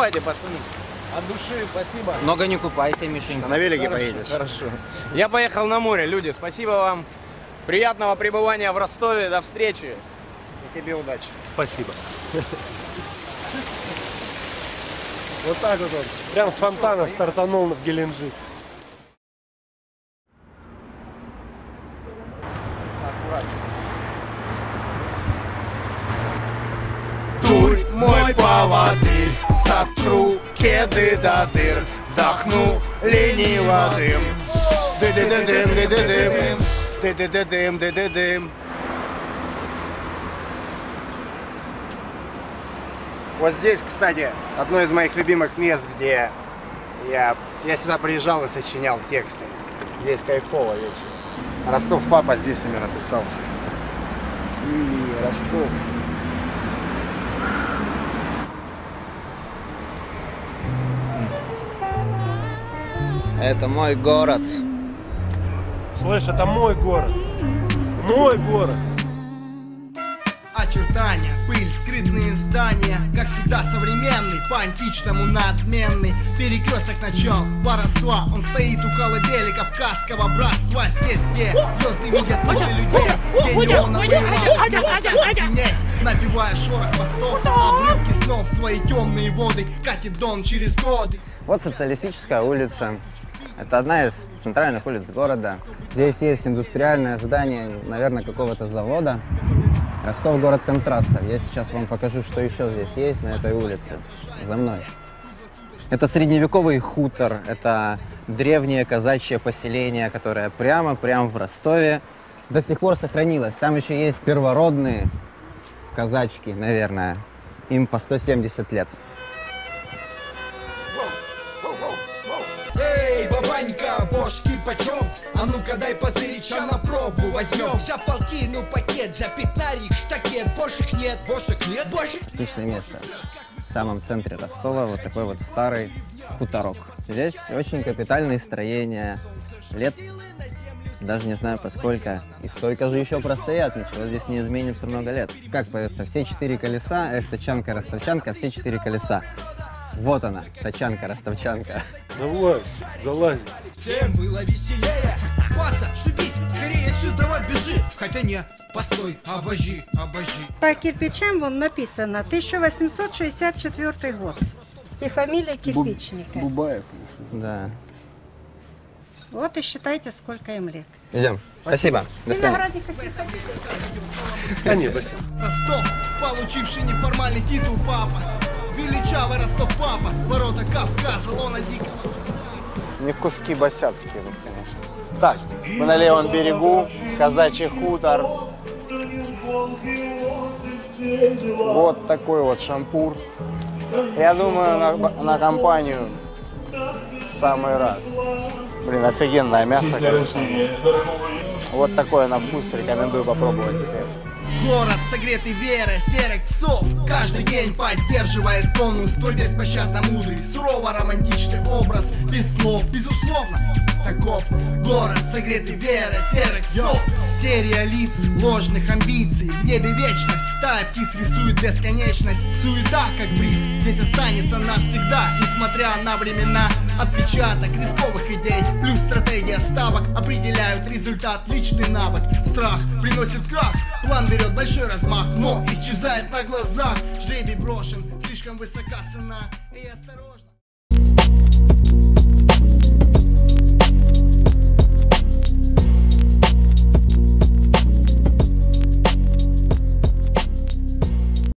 Давайте, пацаны. От души, спасибо. Много не купайся, Мишенька. На велике поедешь. Хорошо. Я поехал на море, люди. Спасибо вам. Приятного пребывания в Ростове. До встречи. И тебе удачи. Спасибо. Вот так вот он. Прям с фонтана стартанул в Геленджик. Дурь мой поводырь, сотру кеды до дыр, вдохну лениво дым. Ды-ды-ды-дым, ды-ды-дым, ды-ды-ды-дым, ды-ды-дым. Вот здесь, кстати, одно из моих любимых мест, где я сюда приезжал и сочинял тексты. Здесь кайфово вечером. Ростов папа здесь именно писался. И Ростов. Это мой город. Слышь, это мой город. Мой город. Очертания, пыль, скрытные здания, как всегда современный, по-античному надменный. Перекресток начал воровства, он стоит у колыбели кавказского братства. Здесь, где звезды видят мысли людей, где неоновые лампы смотрят теней, напевая шорох мостов, обрывки снов, свои темные воды катит дон через годы. Вот Социалистическая улица. Это одна из центральных улиц города. Здесь есть индустриальное здание, наверное, какого-то завода. Ростов — город контрастов. Я сейчас вам покажу, что еще здесь есть на этой улице. За мной. Это средневековый хутор, это древнее казачье поселение, которое прямо в Ростове до сих пор сохранилось. Там еще есть первородные казачки, наверное. Им по 170 лет. Эй, бабанька, бошки почем? А ну-ка дай позырить, на пробу возьмем. Жа полки, ну пакет, жа пятнарик, штакет. Бошек нет, бошек нет, бошек. Отличное место. В самом центре Ростова вот такой вот старый хуторок. Здесь очень капитальные строения. Лет даже не знаю поскольку. И столько же еще простоят, ничего здесь не изменится много лет. Как поется, все 4 колеса, эх, тачанка, ростовчанка, все 4 колеса. Вот она, тачанка, ростовчанка. Давай, залазь. Всем было веселее. Паца, шибись, скорее отсюда бежи. Хотя нет, постой, обожди. По кирпичам вон написано 1864 год. И фамилия Кирпичника. Бубаев. Да. Вот и считайте, сколько им лет. Идем. Спасибо. До свидания. Виноградника сидят. Конечно, спасибо. Ростов, получивший неформальный титул папа. Величавый Ростов папа, ворота Кавказа, лона дикого. Не куски босяцкие, вот, конечно. Так, мы на левом берегу, казачий хутор. Вот такой вот шампур. Я думаю, на компанию в самый раз. Блин, офигенное мясо, конечно. Вот такое на вкус, рекомендую попробовать всем. Город, согретый верой серых псов, каждый день поддерживает тонус. Твой беспощадно мудрый, сурово романтичный образ, без слов, безусловно. Таков город, согретый верой серых псов. Серия лиц, ложных амбиций, в небе вечность. Стая птиц рисует бесконечность. Суета, как бриз, здесь останется навсегда. Несмотря на времена, отпечаток рисковых идей плюс стратегия ставок определяют результат, личный навык. Страх приносит крах, план берет большой размах, но исчезает на глазах. Жребий брошен, слишком высока цена. И осторожно.